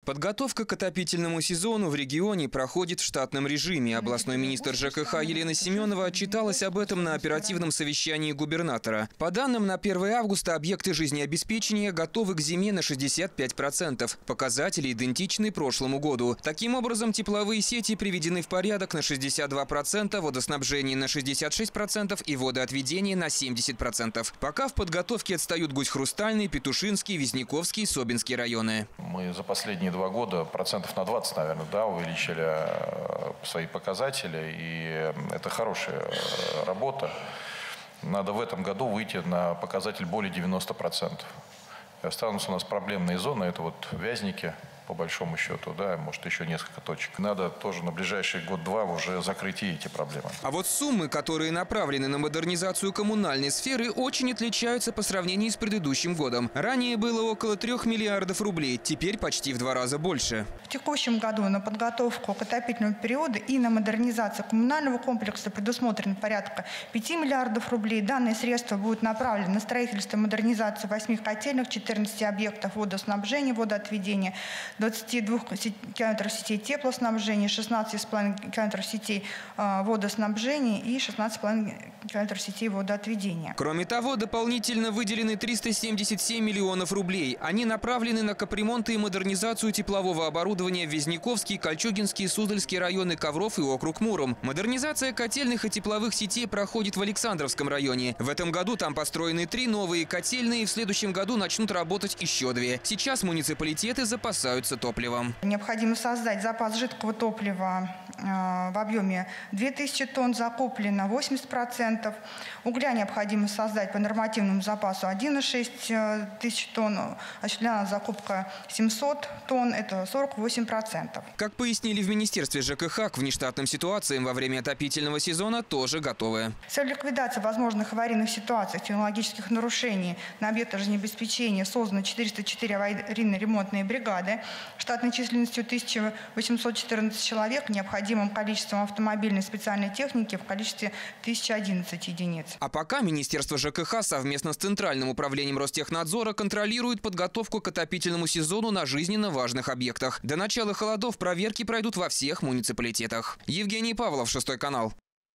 Подготовка к отопительному сезону в регионе проходит в штатном режиме. Областной министр ЖКХ Елена Семенова отчиталась об этом на оперативном совещании губернатора. По данным на 1 августа объекты жизнеобеспечения готовы к зиме на 65%. Показатели идентичны прошлому году. Таким образом, тепловые сети приведены в порядок на 62%, водоснабжение на 66% и водоотведение на 70%. Пока в подготовке отстают Гусь-Хрустальный, Петушинский, Вязниковский и Собинский районы. Мы за последние 2 года процентов на 20, наверное, увеличили свои показатели, и это хорошая работа. Надо в этом году выйти на показатель более 90%. И останутся у нас проблемные зоны, это вот Вязники, по большому счету, да, может еще несколько точек. Надо тоже на ближайший год-два уже закрыть и эти проблемы. А вот суммы, которые направлены на модернизацию коммунальной сферы, очень отличаются по сравнению с предыдущим годом. Ранее было около 3 миллиардов рублей, теперь почти в 2 раза больше. В текущем году на подготовку к отопительному периоду и на модернизацию коммунального комплекса предусмотрено порядка 5 миллиардов рублей. Данные средства будут направлены на строительство и модернизацию 8 котельных, 14 объектов водоснабжения, водоотведения, 22 километров сетей теплоснабжения, 16,5 километров сетей водоснабжения и 16,5 километров сетей водоотведения. Кроме того, дополнительно выделены 377 миллионов рублей. Они направлены на капремонт и модернизацию теплового оборудования в Вязниковский, Кольчугинский, Суздальский районы, Ковров и округ Муром. Модернизация котельных и тепловых сетей проходит в Александровском районе. В этом году там построены 3 новые котельные, в следующем году начнут работать еще 2. Сейчас муниципалитеты запасаются топливом. Необходимо создать запас жидкого топлива в объеме 2000 тонн, закуплено 80%. Угля необходимо создать по нормативному запасу 1,6 тысяч тонн, осуществлена закупка 700 тонн, это 48%. Как пояснили в Министерстве ЖКХ, к внештатным ситуациям во время отопительного сезона тоже готовы. С целью ликвидации возможных аварийных ситуаций, технологических нарушений на объектах жизнеобеспечения создано 404 аварийно-ремонтные бригады штатной численностью 1814 человек, необходимым количеством автомобильной специальной техники в количестве 1011 единиц. А пока Министерство ЖКХ совместно с Центральным управлением Ростехнадзора контролирует подготовку к отопительному сезону на жизненно важных объектах. До начала холодов проверки пройдут во всех муниципалитетах. Евгений Павлов, 6 канал.